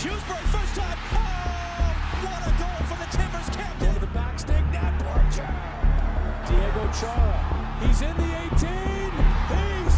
Hughes for his first time. Oh, what a goal for the Timbers captain. Over the back stick, Nat Borchard. Diego Chara, he's in the 18. He's